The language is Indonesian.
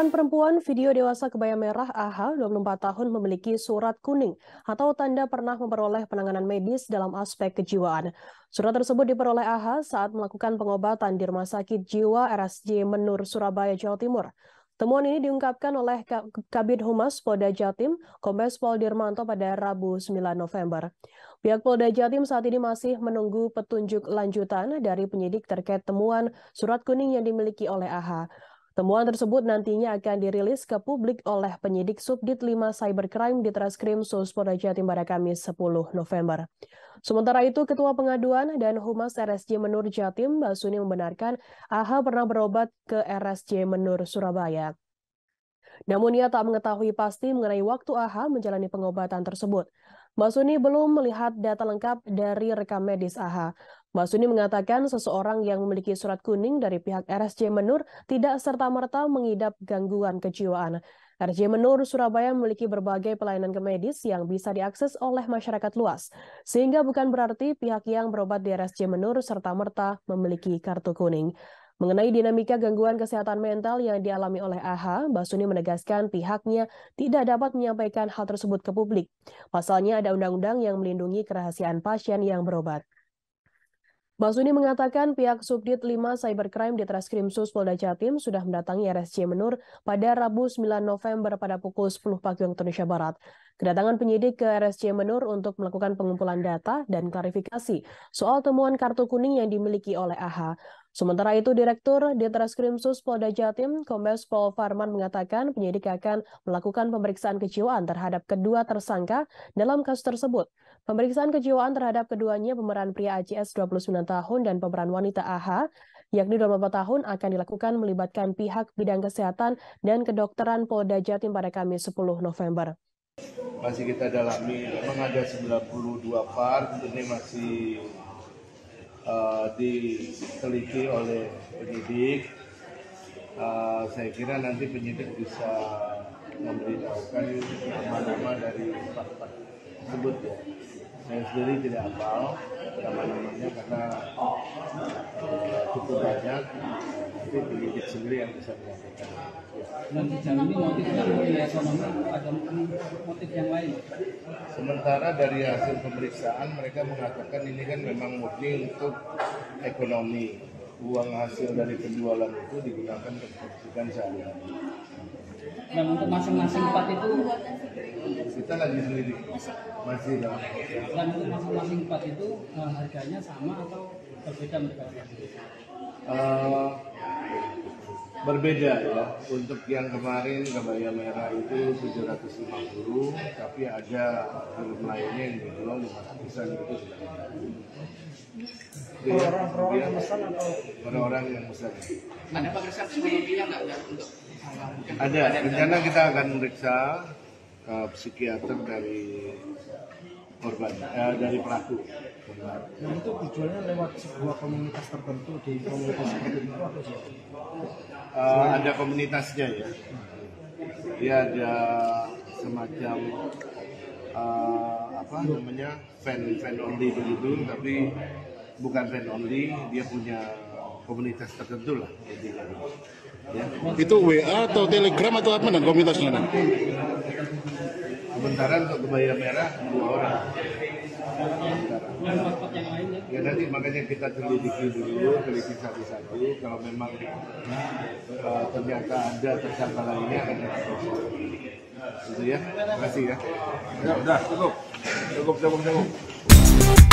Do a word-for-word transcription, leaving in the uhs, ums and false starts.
Seorang perempuan video dewasa kebaya merah A H, dua puluh empat tahun, memiliki surat kuning atau tanda pernah memperoleh penanganan medis dalam aspek kejiwaan. Surat tersebut diperoleh A H saat melakukan pengobatan di Rumah Sakit Jiwa R S J Menur, Surabaya, Jawa Timur. Temuan ini diungkapkan oleh Kabid Humas Polda Jatim, Kombes Pol Dirmanto pada Rabu sembilan November. Pihak Polda Jatim saat ini masih menunggu petunjuk lanjutan dari penyidik terkait temuan surat kuning yang dimiliki oleh A H. Temuan tersebut nantinya akan dirilis ke publik oleh penyidik Subdit lima Cybercrime di Treskrim Sus Polda Jatim pada Kamis sepuluh November. Sementara itu, Ketua Pengaduan dan Humas R S J Menur Jatim, Basuni, membenarkan A H pernah berobat ke R S J Menur, Surabaya. Namun ia tak mengetahui pasti mengenai waktu A H menjalani pengobatan tersebut. Basuni belum melihat data lengkap dari rekam medis A H. Basuni mengatakan seseorang yang memiliki surat kuning dari pihak R S J Menur tidak serta-merta mengidap gangguan kejiwaan. R S J Menur Surabaya memiliki berbagai pelayanan medis yang bisa diakses oleh masyarakat luas, sehingga bukan berarti pihak yang berobat di R S J Menur serta-merta memiliki kartu kuning. Mengenai dinamika gangguan kesehatan mental yang dialami oleh A H, Basuni menegaskan pihaknya tidak dapat menyampaikan hal tersebut ke publik. Pasalnya ada undang-undang yang melindungi kerahasiaan pasien yang berobat. Basuni mengatakan pihak Subdit lima Cybercrime di Treskrim Sus Polda Jatim sudah mendatangi R S J Menur pada Rabu sembilan November pada pukul sepuluh pagi waktu Indonesia Barat. Kedatangan penyidik ke R S J Menur untuk melakukan pengumpulan data dan klarifikasi soal temuan kartu kuning yang dimiliki oleh A H. Sementara itu, Direktur di Treskrim Sus Polda Jatim, Kombes Pol Farman, mengatakan penyidik akan melakukan pemeriksaan kejiwaan terhadap kedua tersangka dalam kasus tersebut. Pemeriksaan kejiwaan terhadap keduanya, pemeran pria A J S dua puluh sembilan tahun dan pemeran wanita A H, yakni dua puluh empat tahun, akan dilakukan melibatkan pihak bidang kesehatan dan kedokteran Polda Jatim pada Kamis sepuluh November. Masih kita dalami, memang ada sembilan puluh dua part, ini masih Uh, diteliti oleh penyidik. Uh, saya kira nanti penyidik bisa memberitahukan nama-nama dari part-part tersebut ya. Saya sendiri tidak hafal nama-namanya karena uh, cukup banyak. Nanti penyidik sendiri yang bisa menyampaikan. Dan sejauh ini motifnya murni ekonomi ada motif yang lain? Sementara dari hasil pemeriksaan mereka mengatakan ini kan memang murni untuk ekonomi. Uang hasil dari penjualan itu digunakan untuk kebutuhan sehari-hari. Dan untuk masing-masing part itu kita lagi sendiri masih dalam. Dan untuk masing-masing part itu harganya sama atau berbeda mereka? Uh, berbeda ya. Untuk yang kemarin kebaya merah itu tujuh ratus lima puluh, tapi ada film lainnya yang dijual lima ratusan gitu. Orang-orang yang pesan atau orang-orang yang pesan. ada pemeriksaan psikologinya nggak untuk? Ada. Rencana kita akan meriksa ke psikiater dari korban, eh, dari pelaku. Nah itu tujuannya lewat sebuah komunitas tertentu di komunitas seperti itu atau siapa? Uh, ada komunitasnya ya. Dia ada semacam uh, apa namanya fan fan only begitu, tapi bukan fan only, dia punya komunitas tertentu lah. Ya. Itu W A atau Telegram atau apa dan komunitasnya? Sementara untuk kebaya merah dua orang. Ya nanti makanya kita selidiki dulu, teliti satu-satu. Kalau memang uh, ternyata ada tersangka lainnya akan kita proses. Itu ya. Terima kasih ya. Ya udah cukup, cukup, cukup, cukup.